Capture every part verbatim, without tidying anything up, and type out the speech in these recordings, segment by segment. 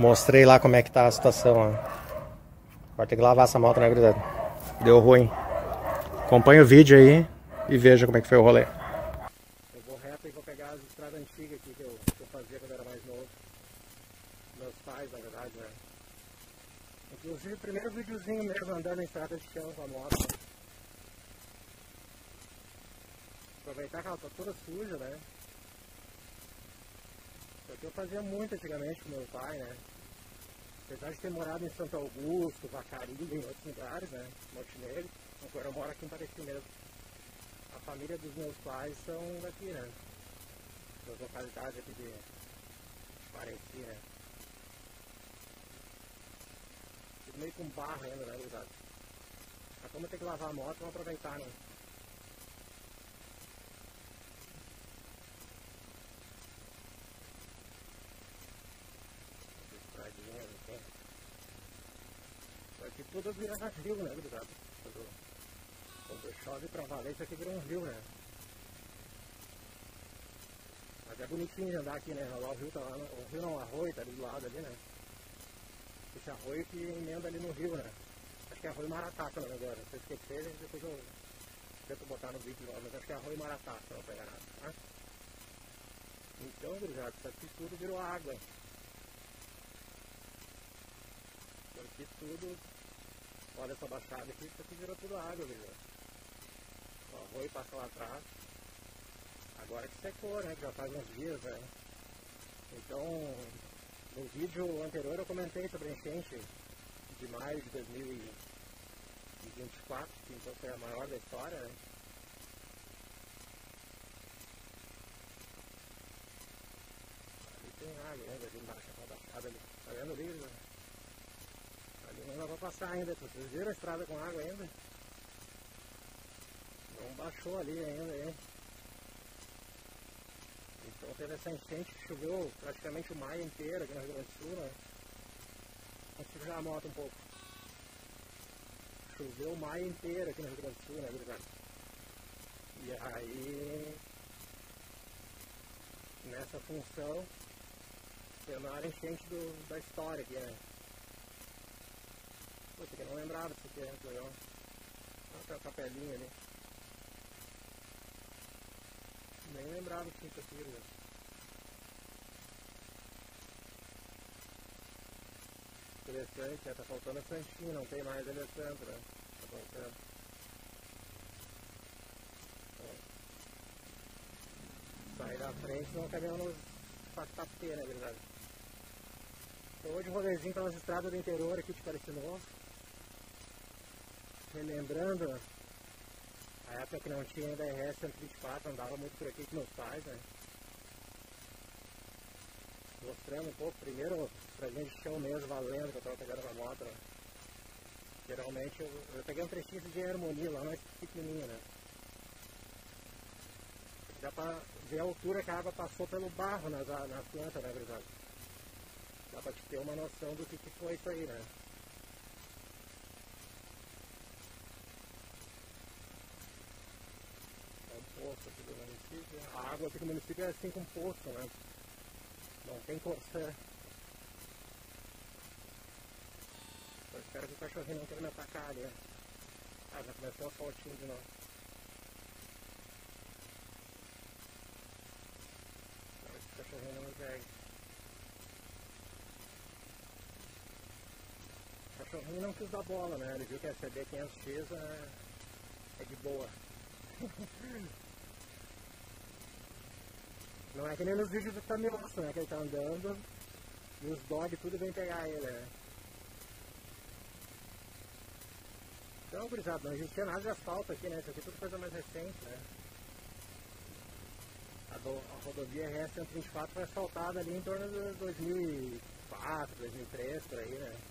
Mostrei lá como é que tá a situação, ó. Vai ter que lavar essa moto, né, gurizada? Deu ruim. Acompanha o vídeo aí e veja como é que foi o rolê. Eu vou reto e vou pegar as estradas antigas aqui que eu, que eu fazia quando era mais novo. Meus pais, na verdade, né? Inclusive o primeiro videozinho mesmo andando em estrada de chão com a moto. Né? Aproveitar que ela tá toda suja, né? Isso aqui eu fazia muito antigamente com meu pai, né? Apesar de ter morado em Santo Augusto, Vacarilha e em outros lugares, né? Monte Negro, agora eu moro aqui em Pareci mesmo. A família dos meus pais são daqui, né? Das localidades aqui de Pareci, né? Tudo meio com barro ainda, né, gurizada? Mas como eu tenho que lavar a moto, vamos aproveitar, né? Aqui tudo vira rio, né, gurizada? Quando, quando chove pra valer, isso aqui vira um rio, né? Mas é bonitinho de andar aqui, né? Lá o rio tá lá, no, o rio não, o arroio tá ali do lado ali, né? Esse arroio que emenda ali no rio, né? Acho que é arroio Maratá, se não me engano. Se eu esquecer, depois eu tento botar no vídeo lá, mas acho que é arroio Maratá, se não pegar nada, tá? Então, gurizada, isso aqui tudo virou água. Isso aqui tudo... Olha essa baixada aqui, isso aqui virou tudo água, gurizada. O arroio passa lá atrás. Agora que secou, né? Que já faz uns dias, né? Então, no vídeo anterior eu comentei sobre a enchente de maio de dois mil e vinte e quatro, que então foi a maior da história, né? Ali tem água ainda, ali embaixo, a baixada ali. Tá vendo ali, né? Ali não dá pra passar ainda. Vocês viram a estrada com água ainda? Não baixou ali ainda, hein? Então teve essa enchente que choveu praticamente o maio inteiro aqui no Rio Grande do Sul, né? Vamos sujar a moto um pouco. Choveu o maio inteiro aqui no Rio Grande do Sul, né, gurizada? E aí, nessa função, foi a maior enchente do, da história aqui, né? Pô, isso aqui eu não lembrava disso aqui, né? Legal. Olha a capelinha ali. Nem lembrava que tinha isso aqui, né? Interessante, né? Tá faltando a Santinha, não tem mais ali a Santa, né? Tá faltando. Sair da frente, não cabemos passapeira, né, verdade? Então hoje um rolezinho pelas estradas do interior aqui de Pareci Novo. Relembrando a época que não tinha ainda R S cento e vinte e quatro, andava muito por aqui com meus pais, né? Mostrando um pouco, primeiro pra gente chão mesmo, valendo, que eu tava pegando na moto, né? Geralmente eu, eu peguei um trechinho de harmonia lá, mais pequenininho, né? Dá pra ver a altura que a água passou pelo barro na, na planta, né, gurizada? Dá pra te ter uma noção do que, que foi isso aí, né? É um poço aqui do município. A água aqui do município é assim com um poço, né? Não tem corção. Eu espero que o cachorrinho não queira me atacar ali, né? Ah, já começou a fotinho de novo. Esse cachorrinho não me pega. O cachorrinho não quis dar bola, né? Ele viu que a C B quinhentos X é, é de boa. Não é que nem nos vídeos do Tamiosso, né? Que ele tá andando e os dogs tudo vem pegar ele, né? Então, gurizada, não existia nada de asfalto aqui, né? Isso aqui é tudo coisa mais recente, né? A, do, a rodovia R S cento e vinte e quatro foi asfaltada ali em torno de dois mil e quatro, dois mil e três, por aí, né?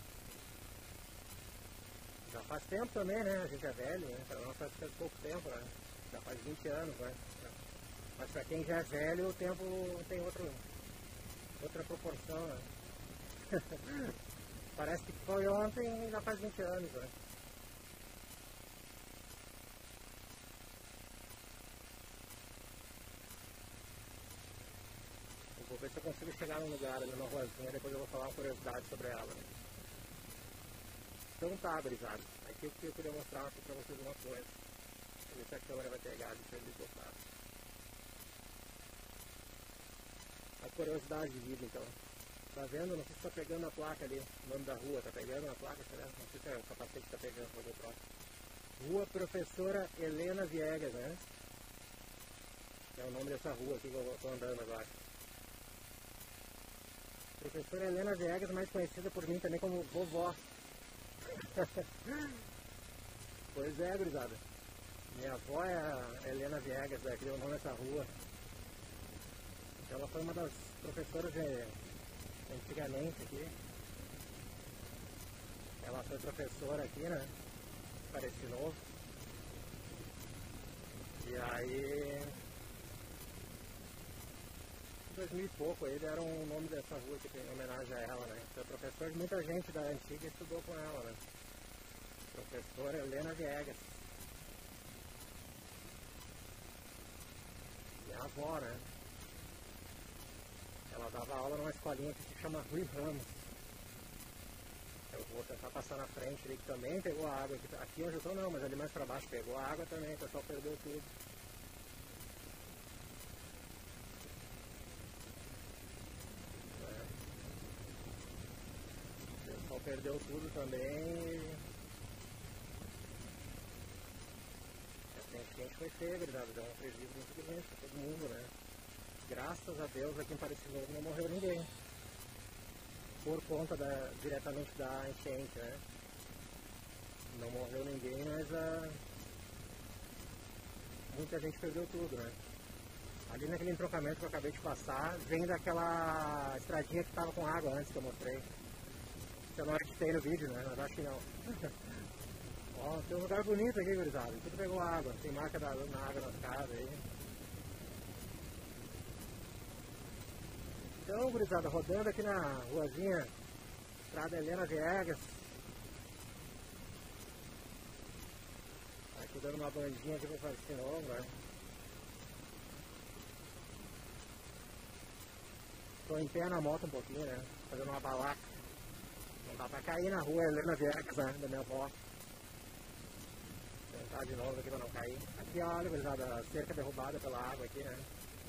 Já faz tempo também, né? A gente é velho, né? Para nós faz, faz pouco tempo, né? Já faz vinte anos, né? Mas para quem já é velho, o tempo tem outro, outra proporção, né? Parece que foi ontem e já faz vinte anos, né? ver se eu consigo chegar num lugar ali numa ruazinha, depois eu vou falar uma curiosidade sobre ela, né? Então tá, gurizada. Aqui o que eu queria mostrar aqui pra vocês uma coisa. Deixa eu ver se a câmera vai pegar, deixa eu desbotar. A curiosidade de vida, então. Tá vendo? Não sei se tá pegando a placa ali, o nome da rua, tá pegando a placa, será? Não sei se é o capacete que tá pegando, vou ver próximo. Rua Professora Helena Viegas, né? É o nome dessa rua aqui que eu tô andando agora. Professora Helena Viegas, mais conhecida por mim também como vovó. Pois é, gurizada. Minha avó é a Helena Viegas, né, que deu o nome dessa rua. Ela foi uma das professoras de, antigamente aqui. Ela foi professora aqui, né? Parece novo. E aí, em dois mil e pouco, ele era o nome dessa rua que tem em homenagem a ela, né? Foi professor de muita gente da antiga estudou com ela, né? Professora Helena Viegas. E a avó, né? Ela dava aula numa escolinha que se chama Rui Ramos. Eu vou tentar passar na frente ali, que também pegou a água. Aqui, aqui onde eu tô não, mas ali mais pra baixo pegou a água também, o pessoal perdeu tudo. É. O pessoal perdeu tudo também. A enchente foi feia, gurizada, deu um prejuízo muito grande pra todo mundo, né? Graças a Deus aqui em Parecido Novo não morreu ninguém. Por conta da, diretamente da enchente, né? Não morreu ninguém, mas a... muita gente perdeu tudo, né? Ali naquele entroncamento que eu acabei de passar, vem daquela estradinha que estava com água antes que eu mostrei. Eu não editei no vídeo, né? Mas acho que não. Ó, tem um lugar bonito aqui, gurizada. Tudo pegou água. Tem marca da, na água nas casas aí. Então, gurizada, rodando aqui na ruazinha Estrada Helena Viegas. Aqui dando uma bandinha aqui pra Parecido Novo, né? Tô em pé na moto um pouquinho, né? Fazendo uma balaca. Não dá pra cair na rua Helena Viegas, né? Da minha avó. Vou tentar de novo aqui pra não cair. Aqui, olha, gurizada, a cerca derrubada pela água aqui, né?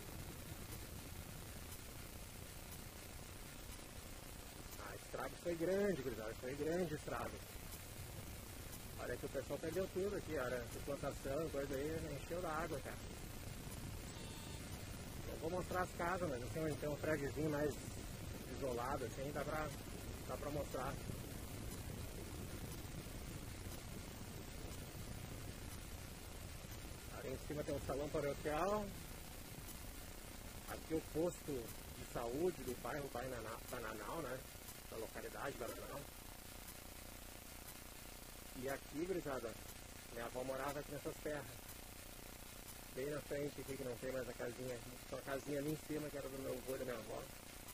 O estrago foi grande, gurizada, foi grande o estrago. Olha que o pessoal perdeu tudo aqui, olha, de plantação, coisa aí, encheu da água, cara. Eu vou mostrar as casas, mas assim, tem um prédiozinho mais isolado, assim, dá pra, dá pra mostrar. Ali em cima tem um salão paroquial. Aqui o posto de saúde do bairro Bananal, né? Da localidade Bananal. E aqui, gurizada, minha avó morava aqui nessas terras. Bem na frente aqui, que não tem mais a casinha. Só a casinha ali em cima, que era do meu avô e da minha avó.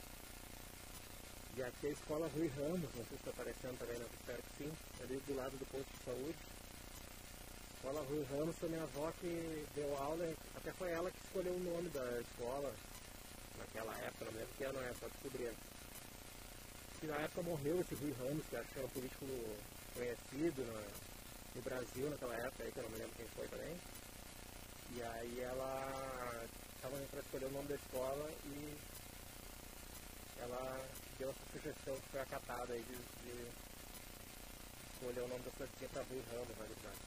E aqui é a escola Rui Ramos, não sei se está aparecendo também, não, espero que sim. Ali do lado do posto de saúde. Escola Rui Ramos foi minha avó que deu aula, até foi ela que escolheu o nome da escola. Naquela época, não lembro que ano é, só descobrir. Que na época morreu esse Rui Ramos, que acho que era um político conhecido no, no Brasil naquela época, aí, que eu não me lembro quem foi também. E aí ela estava para escolher o nome da escola e ela deu essa sugestão que foi acatada aí de, de escolher o nome da cidade para Rui Ramos, na verdade.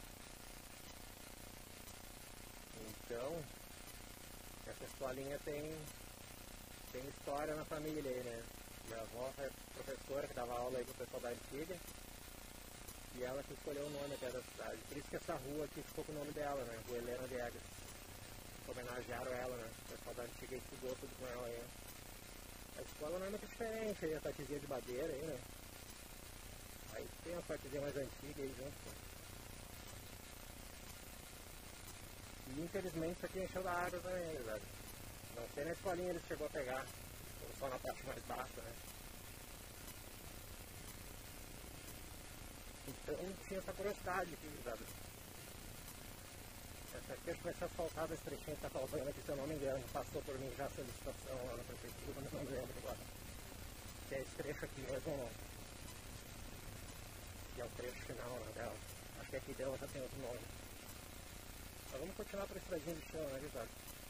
Então, essa escolinha tem, tem história na família aí, né? Minha avó é professora que dava aula aí pro pessoal da antiga. E ela que escolheu o nome até da cidade. Por isso que essa rua aqui ficou com o nome dela, né? Rua Helena Viegas. Homenagearam ela, né? O pessoal da antiga estudou tudo com ela aí. A escola não é muito diferente aí, a partezinha de madeira aí, né? Aí tem a partezinha mais antiga aí junto. Né? E infelizmente isso aqui encheu da água também, velho. Não sei na escolinha ele chegou a pegar. Ou só na parte mais baixa, né? Então tinha essa curiosidade aqui, sabe? Essa aqui acho que vai ser asfaltada, esse trechinho que tá faltando aqui, se eu não me engano. Passou por mim já a solicitação lá na prefeitura, mas não me lembro agora. Que é esse trecho aqui mesmo, não. Que é o trecho final né, dela. Acho que aqui dela já tem outro nome. Mas vamos continuar por estradinha de chão, né, Guilherme?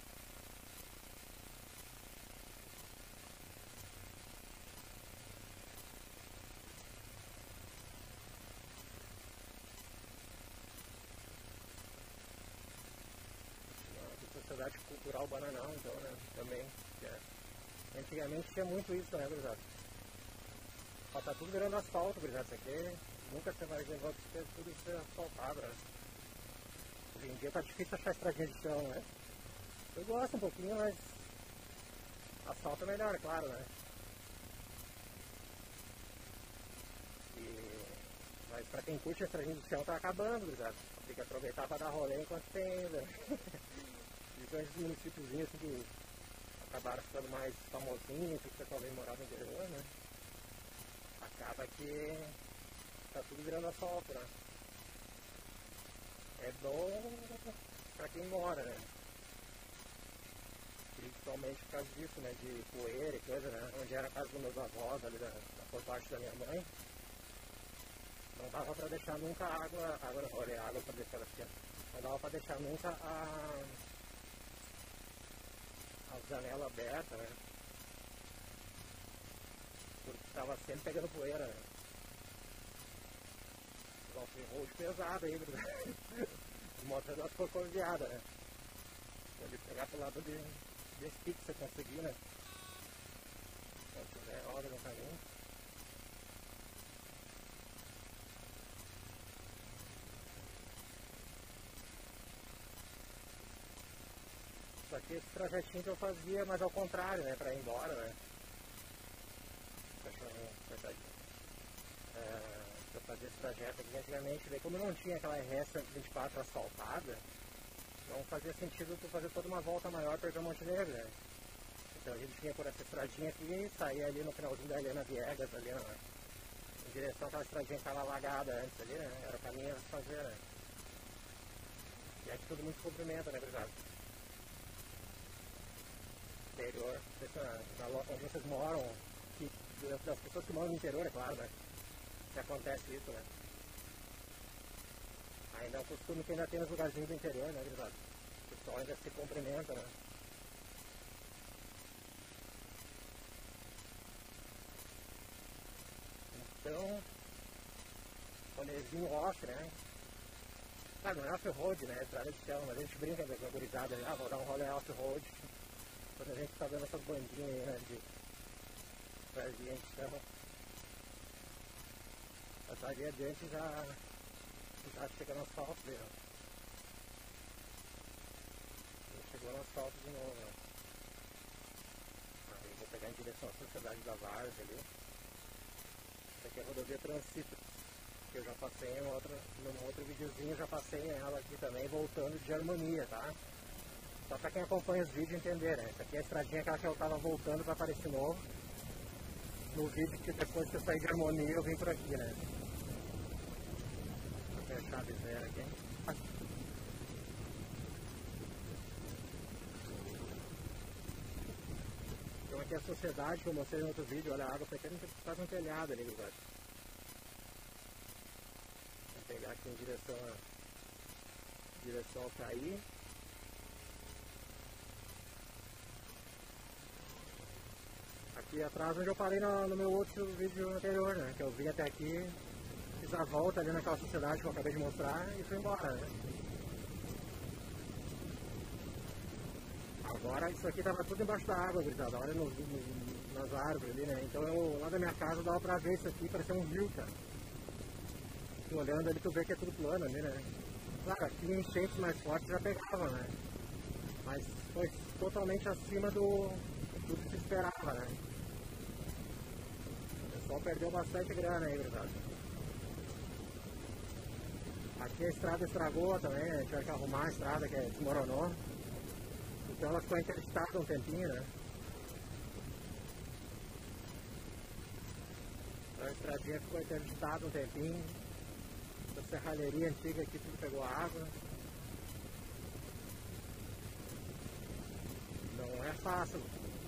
Sociedade Cultural Bananal, então, né, também, que é. Antigamente tinha muito isso, né, gurizada? Ó, tá tudo virando asfalto, gurizada, isso aqui, nunca você vai ver volta de ter tudo isso asfaltado, né? Hoje em dia tá difícil achar estradinha de chão, né? Eu gosto um pouquinho, mas asfalto é melhor, claro, né? E... Mas pra quem curte a estradinha de chão tá acabando, gurizada. Tem que aproveitar pra dar rolê enquanto tem, né? Esses municípiozinhos assim, que acabaram ficando mais famosinhos, que o pessoal vem morar no interior, né? Acaba que tá tudo virando asfalto, né? É bom pra quem mora, né? Principalmente por causa disso, né? De poeira e coisa, né? Onde era a casa dos meus avós, ali da, da, por parte da minha mãe. Não dava pra deixar nunca a água, água, olha, água pra deixar assim, não dava pra deixar nunca a a janela aberta, né? Porque estava sempre pegando poeira, né? O off-road pesado aí, né? Moto das corcoviadas, né? Pode pegar pro lado de, desse pique que você conseguir, né? Se tiver hora no caminho. Só que esse trajetinho que eu fazia, mas ao contrário, né? Pra ir embora, né? Cachorrinho, verdade. É, eu fazia esse trajeto aqui antigamente, daí como não tinha aquela R S vinte e quatro asfaltada, não fazia sentido tu fazer toda uma volta maior para ir pra Montenegro, né? Então a gente vinha por essa estradinha aqui e saía ali no finalzinho da Helena Viegas, ali na, em direção àquela estradinha que estava alagada antes ali, né? Era o caminho a se fazer, né? E aqui tudo muito comprimento, né, gurizada? Interior, na, na, onde vocês moram, que, das pessoas que moram no interior, é claro, né? Que acontece isso, né? Ainda é um costume que ainda tem nos lugarzinhos do interior, né, gurizada? O pessoal ainda se cumprimenta, né? Então, rolezinho off, né? Ah, não é off-road, né? Estrada de chão, mas a gente brinca com a gurizada, ah, vou dar um rolê off-road. Quando a gente tá vendo essas bandinhas aí, né? De estradinha de chão. Passaria adiante já, já chega no asfalto, viu? Já chegou no asfalto de novo, né? Aí vou pegar em direção à Sociedade da Várzea ali. Essa aqui é a rodovia Transito, que eu já passei em outra, num outro videozinho, já passei ela aqui também, voltando de Harmonia, tá? Só pra quem acompanha os vídeos entender, né? Essa aqui é a estradinha que eu tava voltando pra aparecer novo. No vídeo que depois que eu saí de Harmonia eu vim por aqui, né? Vou ver a chave zero aqui. Então aqui é a sociedade que eu mostrei no outro vídeo, olha a água, foi até quase um telhado ali, gurizada. Vou pegar aqui em direção a direção ao Caí. Aqui atrás onde eu parei no, no meu outro vídeo anterior, né? Que eu vim até aqui, fiz a volta ali naquela sociedade que eu acabei de mostrar e fui embora, né? Agora isso aqui tava tudo embaixo da água, gurizada, olha no, no, nas árvores ali, né? Então eu, lá da minha casa dava pra ver isso aqui, parecia um rio, cara. E olhando ali tu vê que é tudo plano ali, né? Claro, aqui enchentes mais fortes já pegava, né? Mas foi totalmente acima do, do que se esperava, né? O pessoal perdeu bastante grana aí, gurizada. Aqui a estrada estragou também, né? Tiveram que arrumar a estrada que desmoronou. Então ela ficou interditada um tempinho, né? Então a estradinha ficou interditada um tempinho. Essa serralheria antiga aqui tudo pegou água. é fácil.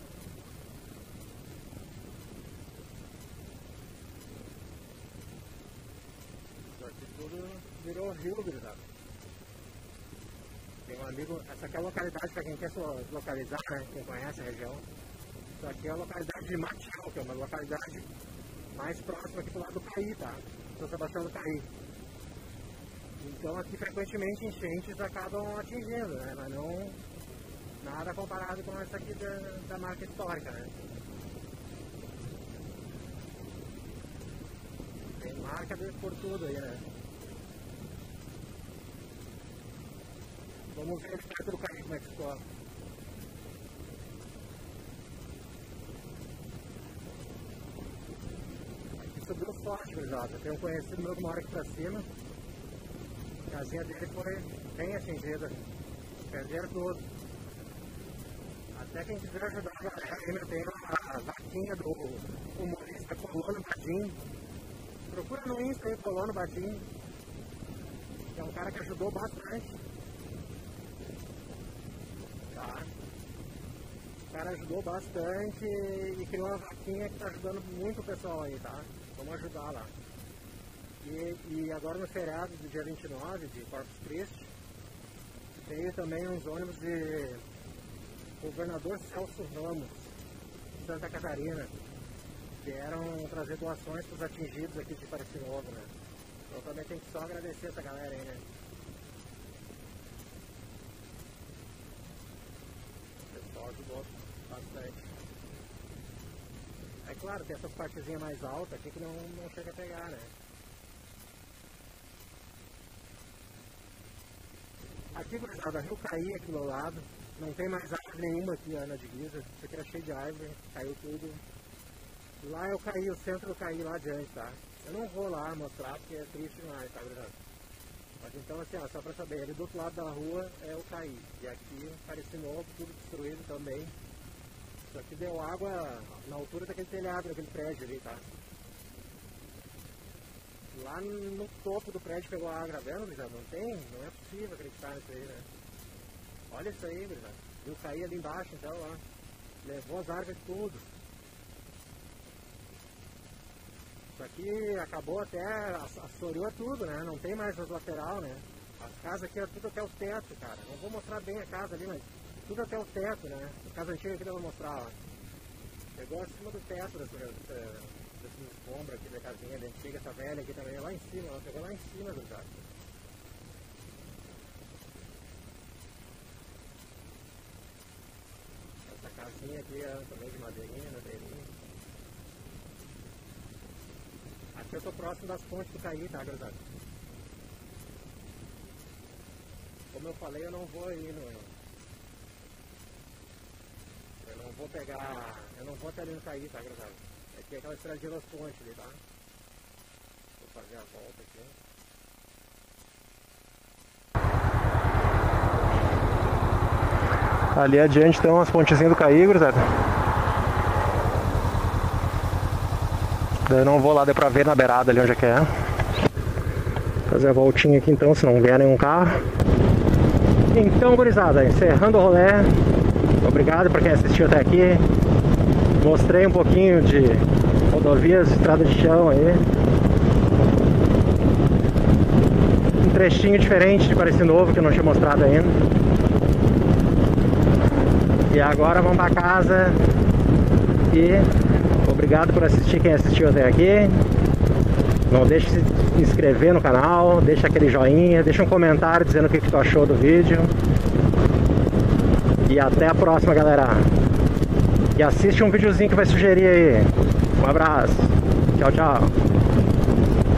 Isso aqui tudo virou rio, gurizada. Tem um amigo, essa aqui é a localidade para quem quer se localizar, né? Quem conhece a região. Isso aqui é a localidade de Matiel, que é uma localidade mais próxima aqui do lado do Caí, tá? São Sebastião do Caí. Então aqui frequentemente enchentes acabam atingindo, né? Mas não nada comparado com essa aqui da, da marca histórica, né? Tem marca por tudo aí, né? Vamos ver perto do Caí como é que ficou. Aqui subiu forte, gurizada. Tem um conhecido meu que mora aqui pra cima. A casinha dele foi bem atingida. Perderam tudo. Até quem quiser ajudar a galera, ainda tem a vaquinha do humorista Colono Badim. Procura no Insta aí, Colono Badim. Que é um cara que ajudou bastante. Tá? O cara ajudou bastante e criou uma vaquinha que tá ajudando muito o pessoal aí, tá? Vamos ajudar lá. E, e agora no feriado do dia vinte e nove de Corpus Christi, veio também uns ônibus de governador Celso Ramos, de Santa Catarina, que vieram trazer doações para os atingidos aqui de Parece Novo, né? Então também tem que só agradecer essa galera aí, né? O pessoal ajudou bastante. É claro, tem essas partezinhas mais altas aqui que não, não chega a pegar, né? Aqui, gurizada, Rio Caí aqui do meu lado, não tem mais árvore nenhuma aqui na divisa, isso aqui era cheio de árvore, caiu tudo. Lá eu caí, o centro eu caí lá adiante, tá? Eu não vou lá mostrar porque é triste demais, tá, gurizada? Mas então assim, ó, só pra saber, ali do outro lado da rua é o Caí, e aqui Parece Novo, tudo destruído também. Isso aqui deu água na altura daquele telhado, daquele prédio ali, tá? Lá no topo do prédio pegou a água, vendo, gurizada? Não tem? Não é possível acreditar nisso aí, né? Olha isso aí, gurizada. Viu cair ali embaixo, então, ó. Levou as árvores tudo. Isso aqui acabou até, assoreou tudo, né? Não tem mais as lateral, né? As casas aqui é tudo até o teto, cara. Não vou mostrar bem a casa ali, mas tudo até o teto, né? A casa antiga aqui eu vou mostrar, ó. Pegou acima do teto dessa, dessa desses escombros aqui da casinha da antiga, essa velha aqui também, lá em cima, ela pegou lá em cima do gato. Essa casinha aqui é também de madeirinha, madeirinha. Aqui eu tô próximo das pontes do Caí, tá, gurizada? Como eu falei, eu não vou ir no... Eu não vou pegar... Eu não vou até ali no Caí, tá, gurizada? Aqui é aquela estradinha das pontes ali, tá? Vou fazer a volta aqui. Ali adiante estão as pontezinhas do Caí, gurizada. Eu não vou lá, deu pra ver na beirada ali onde é que é. Vou fazer a voltinha aqui então, se não vier nenhum carro. Então, gurizada, encerrando o rolê. Obrigado por quem assistiu até aqui. Mostrei um pouquinho de rodovias, estrada de chão aí. Um trechinho diferente de Parece Novo que eu não tinha mostrado ainda. E agora vamos pra casa. E obrigado por assistir quem assistiu até aqui. Não deixe de se inscrever no canal, deixa aquele joinha, deixa um comentário dizendo o que, que tu achou do vídeo. E até a próxima, galera. E assiste um videozinho que vai sugerir aí. Um abraço. Tchau, tchau.